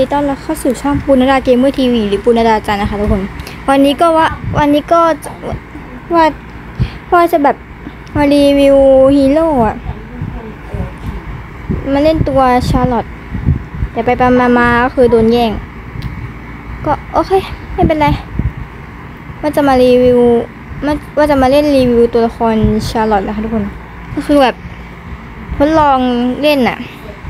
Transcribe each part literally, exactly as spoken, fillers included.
ดีต้อนรับเข้าสู่ช่องปุณดาเกมเมอร์ทีวีหรือปุณดาจันนะคะทุกคนวันนี้ก็ว่าวันนี้ก็ว่าว่าจะแบบมารีวิวฮีโร่อะมาเล่นตัวชาร์ลอตแต่ไปไปมามาก็คือโดนแย่งก็โอเคไม่เป็นไรว่าจะมารีวิวว่าจะมาเล่นรีวิวตัวละครชาร์ลอตนะคะทุกคนก็คือแบบทดลองเล่นน่ะ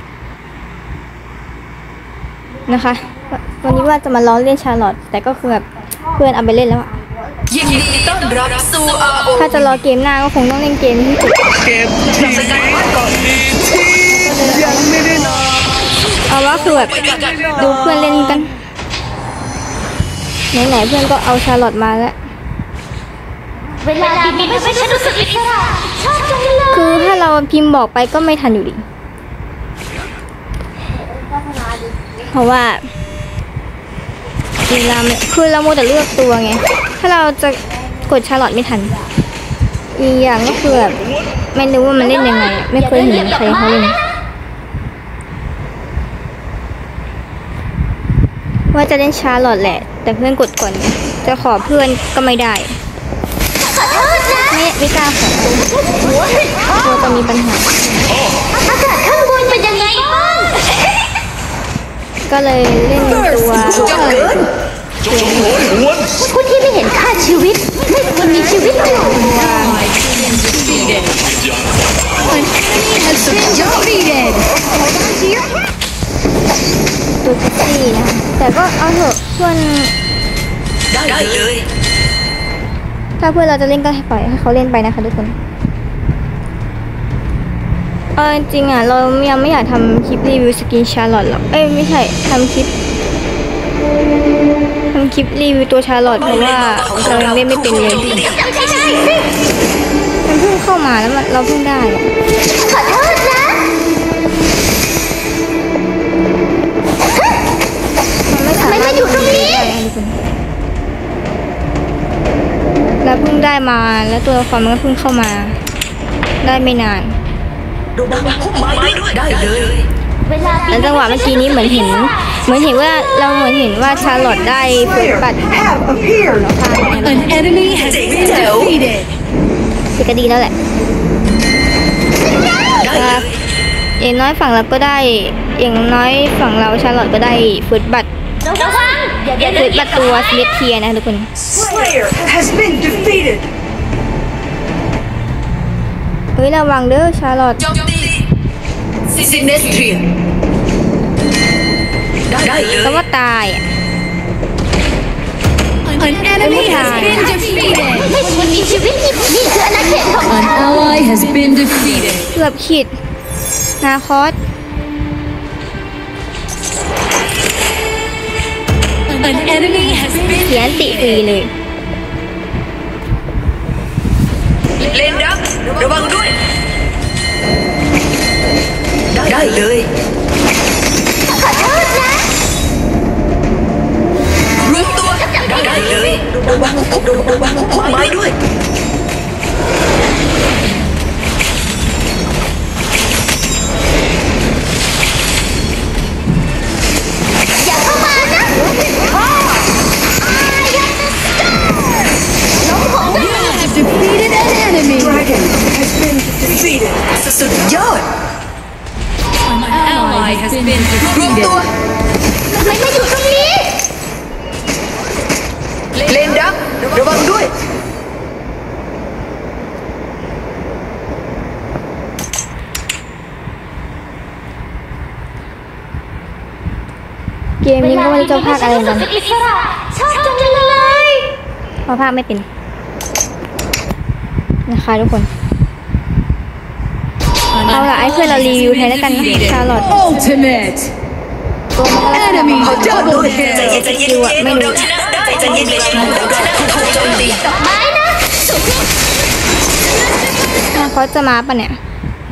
นะคะวันนี้ว่าจะมาล้อเล่นชาร์ลอตแต่ก็คือแบบเพื่อนเอาไปเล่นแล้วอะยินดีต้อนรับสู่ อาร์ โอถ้าจะรอเกมหน้าก็คงต้องเล่นเกมที่สุดเกมที่ยังไม่ได้นอนเอาว่าคือแบบดูเพื่อนเล่นกันไหนๆเพื่อนก็เอาชาร์ลอตมาแล้วเวลาบินไม่ใช่ฉันรู้สึกอิสระชอบจังเลยคือถ้าเราพิมพ์บอกไปก็ไม่ทันอยู่ดีเพราะว่าเวลาคือเราโมแต่เลือกตัวไงถ้าเราจะกดชาร์ลอตไม่ทันอีกอย่างก็คือแบบไม่รู้ว่ามันเล่นยังไงไม่เคยเห็นใครเขาเล่นว่าจะเล่นชาร์ลอตแหละแต่เพื่อนกดก่อนจะขอเพื่อนก็ไม่ได้ไม่ไม่กล้าขอตัวจะมีปัญหาอากาศข้างบนเป็นยังไงบ้างก็เลยเล่นตัวผู้ที่ไม่เห็นค่าชีวิตไม่ควรมีชีวิตอยู่ตัวคิตตี้นะแต่ก็เอาเถอะเพื่อนได้เลยถ้าเพื่อนเราจะเล่นก็ให้ปล่อยให้เขาเล่นไปนะคะทุกคนเออจริงอ่ะเรายังไม่อยากทำคลิปรีวิวสกินชาร์ลอตหรอกเอ้ยไม่ใช่ทำคลิปทำคลิปรีวิวตัวชาร์ลอตเพราะว่าเรายังเล่นไม่เป็นเลยมันเพิ่งเข้ามาแล้วมันเราเพิ่งได้ขอโทษนะมันไม่สามารถอยู่ตรงนี้แล้วเพิ่งได้มาแล้วตัวละครมันก็เพิ่งเข้ามาได้ไม่นานได้เลยแล้วจังหวะเมื่อกี้นี้เหมือนเห็นเหมือนเห็นว่าเราเหมือนเห็นว่าชาร์ลอตได้เปิดบัตรคือก็ดีแล้วแหละอย่างน้อยฝั่งเราก็ได้อย่างน้อยฝั่งเราชาร์ลอตก็ได้เปิดบัตรเปิดบัตรตัวเล็กเทียนะทุกคนเฮ้ยระวังเด้อชาร์ลอตซินเนสเทียได้เลยก็ว่าตายอ่ะไม่ตายไม่ควรมีชีวิตนี่คืออาณาเขตของเราเกือบขีดนาคอสเสียนติฟรีเลยเล่นดับระวังด้วยได้เลยขอโทษนะรวมตัวได้เลยระวังคุกระวังคุกไม้ด้วยอย่าเข้ามานะสุดยอดรวมตัวทำไมไม่อยู่ตรงนี้เล่นดับระวังด้วยเกมนี้ก็ไม่รู้จะพากอะไรกันชอบจังเลยเพราะพากไม่เป็นนะคะทุกคนเอาล่ะไอ้เพื่อนเรารีวิวแทนแล้วกันนะชาร์ลอตตัวมันก็เขาจะโดนสกิลอะไม่รู้ใจเย็นๆถูกโจมตีดอกไม้นะเขาจะมาปะเนี่ย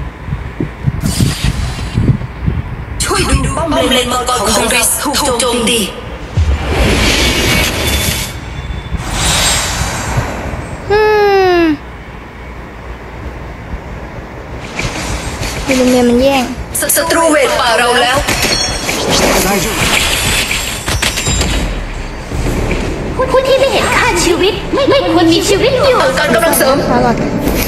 ช่วยดูป้อมเลนมังกรของริสถูกโจมตีอืมดูเมียมันแย่งศัตรูเวทป่าเราแล้วผู้ที่ไม่เห็นค่าชีวิตไม่ไม่ควรมีชีวิตอยู่ต้องการกำลังเสริมชาร์ลอต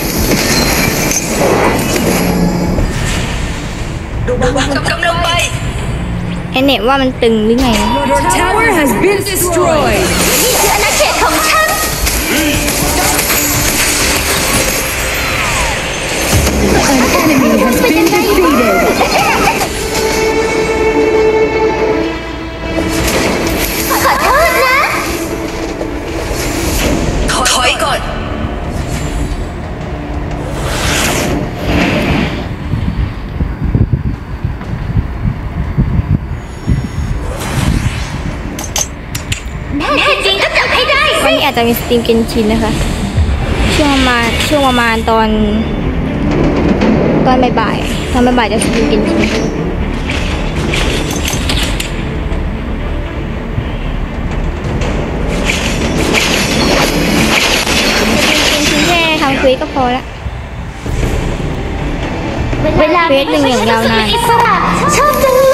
ระวังกำลังไปไอเน็ตว่ามันตึงหรือไง Your tower has been destroyed. นี่คืออาณาเขตของฉัน An enemy has been defeated. ขอโทษนะถอยก่อนแน่จริงก็จับให้ได้วันนี้อาจจะมีสตรีมเกนชินนะคะ ช่วงประมาณช่วงประมาณตอน ตอนบ่ายๆตอนบ่ายๆจะสตรีมเกนชินเกนชินแค่ทำเควสก็พอละเวลาเฟซหนึ่งอย่างยาวนานอิสระชอบจังเลย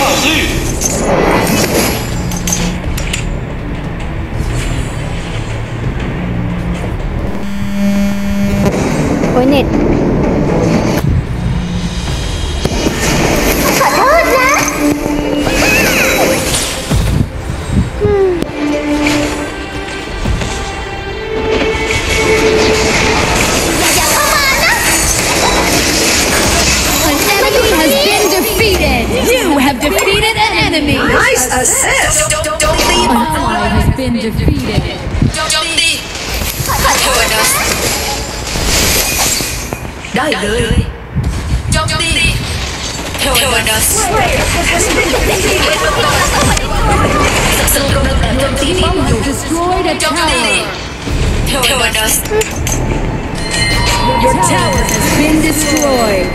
โอ้ยเน็ตขอโทษนะอย่าเข้ามานะ An enemy has been defeated. You have defeated an enemy. Nice assist โจมตี An ally has been defeated. โจมตีเทวดาได้เลยโจมตีเทวดาศัตรูกำลังโจมตีป้อมอยู่ Destroyed a โจมตี tower. เทวดา Your tower has been destroyed.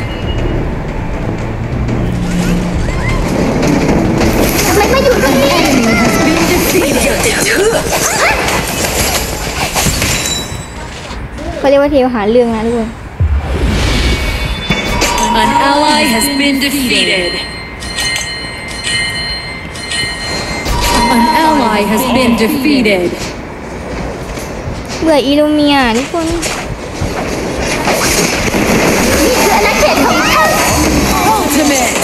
ทำไมไม่อยู่ตรงนี้ Enemy has been defeated. เดี๋ยวจะเชื่อเขาเรียกว่าเทวหาเรื่องนะทุกคน An ally has been defeated. An ally has been defeated. เบื่ออีลูเมียทุกคนนี่คืออาณาเขตของฉัน Ultimate.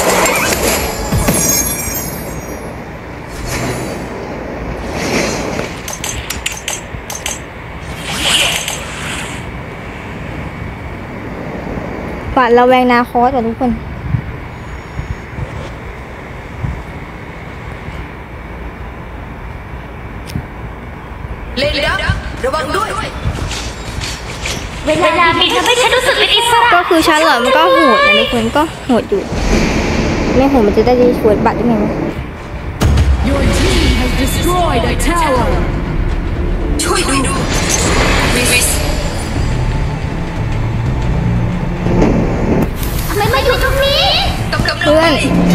ฝาดระแวงนาคอสว่ะทุกคนเล่นแล้วระวังด้วยเวลาบินทำให้ฉันรู้สึกเป็นอิสระก็คือชาร์ลอตมันก็โหดนะทุกคนก็โหดอยู่ ไม่โหดมันจะได้สวยบัตรได้ไงวะ Your team has destroyed a tower. ช่วยดูวิวิสทำไมไม่อยู่ตรงนี้กำลังเพื่อน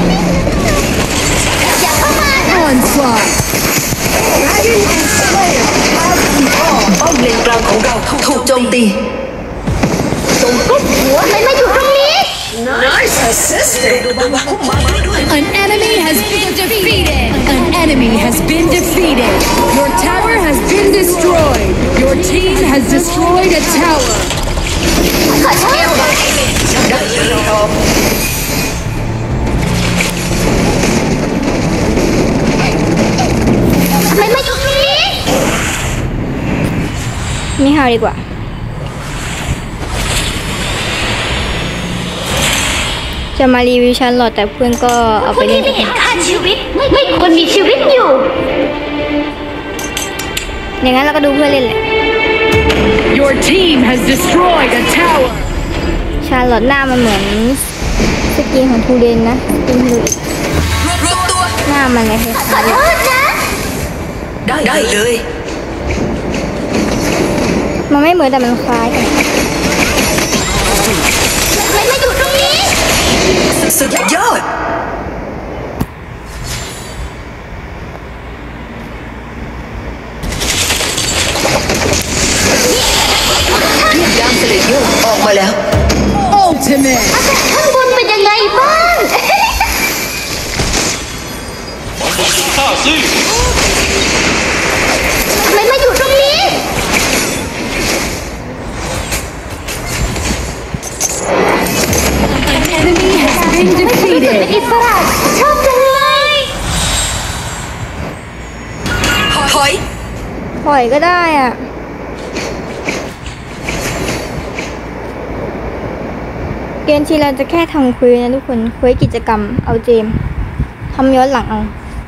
อย่าเข้ามานะ Onslaught. ป้อมเลนกลางของเราถูกโจมตีหัวทำไมไม่อยู่ตรงนี้ Nice assist ระวังพุ่มไม้ด้วย An enemy has been defeated. An enemy has been defeated. Your tower has been destroyed. Your team has destroyed a tower. ขอโทษได้เลยครับทำไมไม่อยู่ตรงนี้ไม่หาดีกว่า จะมารีวิวชาร์ลอตแต่เพื่อนก็เอาไปผู้เล่ที่นไม่เห็นค่าชีวิตไม่ไม่ควรมีชีวิตอยู่อย่างนั้นเราก็ดูเพื่อนเล่นแหละ Your team has destroyed a tower. ชาร์ลอตหน้ามันเหมือนสกินของทูเดนนะสกินทูเดนรวมตัวหน้ามันเลยคขอล้ายโทษนะได้ได้เลยๆมันไม่เหมือนแต่มันคล้ายกันทำไมไม่อยู่ตรงนี้สุดยอดเรียกยามเสด็จโยกออกมาแล้ว Ultimate. ข้างบนเป็นยังไงบ้างข้าสิทไมมาอยู่ตรงนี้ An enemy has been เป็น defeated. อิสระชอบจังเลยถอยปล่อยก็ได้อ่ะเกมที่เราจะแค่ทำคุยนะทุกคนคุยกิจกรรมเอาเจมทำย้อนหลังเอา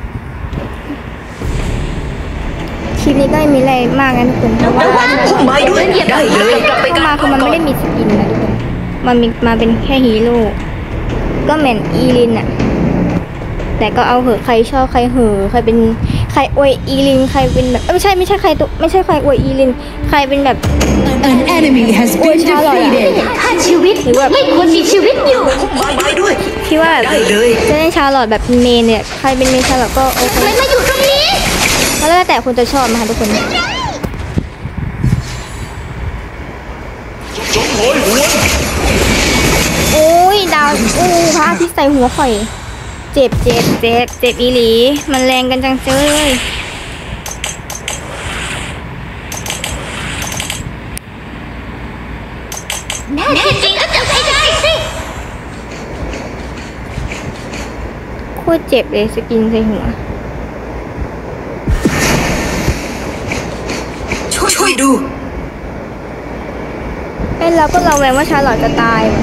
คลิปนี้ก็ไม่มีอะไรมากนะทุกคนเพราะว่าพุ่มไม้ด้วยได้เลยกลับไปเข้ากันมาคือมันไม่ได้มีสกินนะทุกคนมันมีมาเป็นแค่ฮีโร่ก็เหมือนอีลินอะแต่ก็เอาเหอะใครชอบใครเหอะใครเป็นใครอวยอีลินใครเป็นแบบไม่ใช่ไม่ใช่ใครตัวไม่ใช่ใครอวยอีลินใครเป็นแบบ An enemy has been Ôi, sao rồi ạ? defeated. ค่าชีวิตไม่ควรมีชีวิตอยู่พุ่มไม้ด้วยที่ว่าแบบได้เลยจะเล่นชาร์ลอตแบบเมนเนี่ยใครเป็นเมนชาร์ลอตก็โอเคทำไมมาอยู่ตรงนี้แล้วแต่คุณจะชอบนะคะทุกคนจงโหยหวนโอ้ยดาวอู้พระอาทิตย์ใส่หัวข่อย เจ็บเจ็บเจ็บเจ็บอีหลี มันแรงกันจังเจ้ยแน่จริงก็จะไม่ได้สิโคตรเจ็บเลยสกินใส่หัวช่วยช่วยดูเอ้ยเราก็เราแวงว่าชาร์ลอตจะตายว่ะ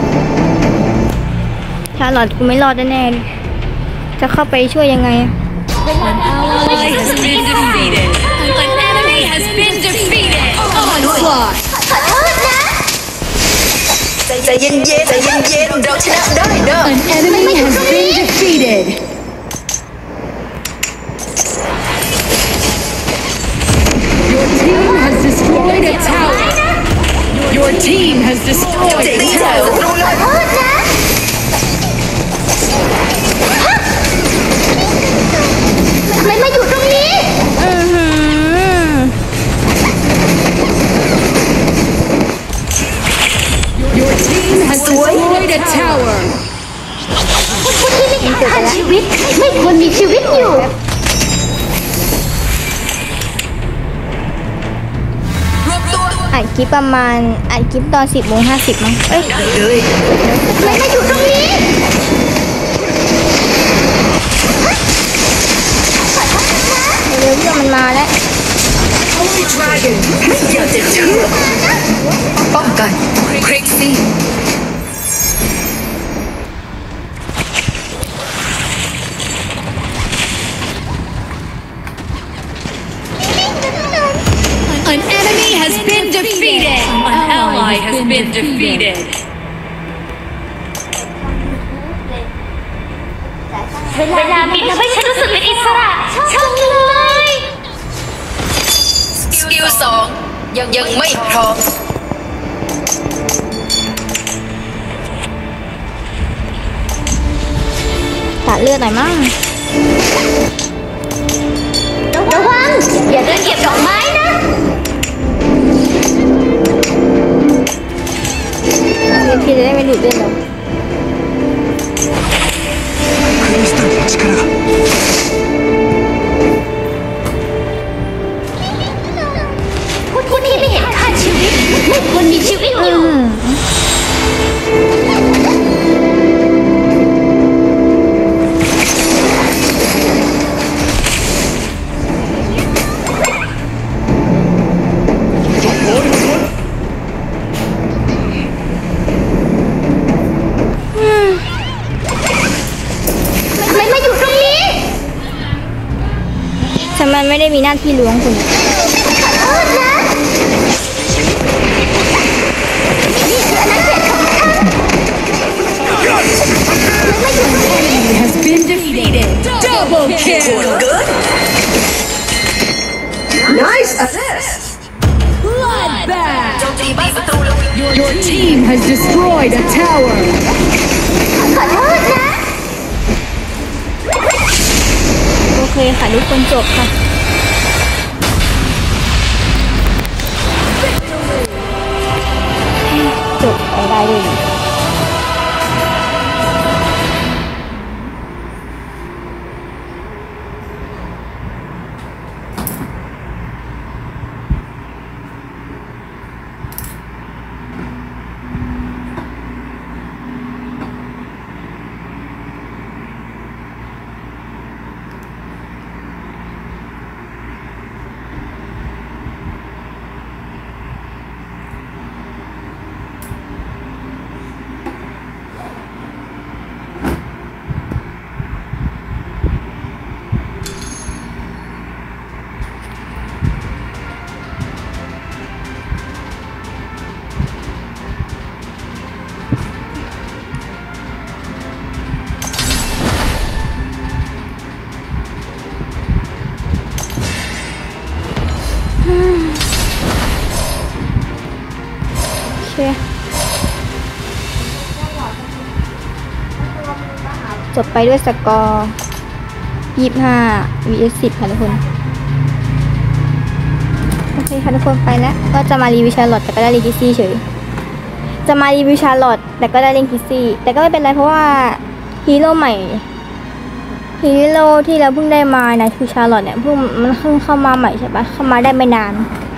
ชาร์ลอตกูไม่รอดแน่ๆเลยจะเข้าไปช่วยยังไงอะ Ally has been defeated. An enemy has been defeated. Onslaught. ขอโทษนะใจใจเย็นเย็นใจเย็นเย็นเราชนะได้เด้อ An enemy has been defeated. Your team has destroyed a tower. Your team has destroyed เจ๋ง a แจ๋ว tower. รู้เลยโทษนะ ทำไมมาอยู่ตรงนี้อือหือ Your team has destroyed a tower. ผู้ที่ไม่ขาดค่าชีวิต ไม่ควรมีชีวิตอยู่รวบตัวอัดคลิปประมาณอัดคลิปตอนสิบโมงห้าสิบมั้งเอ้ยได้เลยทำไมมาอยู่ตรงนี้เร็วๆเพื่อนมันมาแล้ว Dragon อย่าเจ็บเชื่อป้องกันคริกซี่ An enemy has been defeated. An ally has been defeated. เวลาบินทำให้ฉันรู้สึกเป็นอิสระชอบจังเลยสกิลสองยังยังไม่พร้อมตัดเลือดหน่อยมั้งระวัง อย่าเดินเหยียบดอกไม้นะพี่จะได้ไม่ดูดเลือดเราクリスタルの力がผู้ที่ไม่เห็นค่าชีวิต ไม่ควรมีชีวิตอยู่ ทำไมมาอยู่ตรงนี้ฉันมันไม่ได้มีหน้าที่ล้วงคุณขอโทษนะ นี่คืออาณาเขตของฉัน Enemy has been defeated. Double kill. Good Nice assist Bloodbath. โจมตีบ้านศัตรูเร็ว Your team has destroyed a tower. ขอโทษนะโอเคค่ะทุกคนจบค่ะจบไปได้เลยเคจบไปด้วยสกอร์ยี่สิบห้า วี เอส สิบค่ะทุกคนโอเคค่ะทุกคนไปแล้วก็จะมารีวิวชาร์ลอตแต่ก็ได้เล่นคิสซี่เฉยจะมารีวิวชาร์ลอตแต่ก็ได้เล่นคิสซี่แต่ก็ไม่เป็นไรเพราะว่าฮีโร่ใหม่ฮีโร่ที่เราเพิ่งได้มานะคือชาร์ลอตเนี่ยเพิ่งมันเพิ่งเข้ามาใหม่ใช่ปะเข้ามาได้ไม่นาน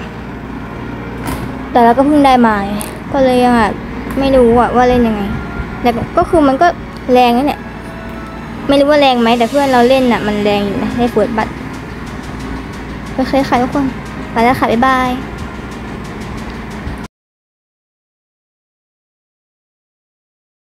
แต่เราก็เพิ่งได้มาก็เลยยังแบบไม่รู้อะว่าเล่นยังไงแต่ก็คือมันก็แรงนะเนี่ยไม่รู้ว่าแรงไหมแต่เพื่อนเราเล่นน่ะมันแรงอยู่นะให้ปวดบัตรโอเคค่ะทุกคนไปแล้วค่ะบ๊ายบาย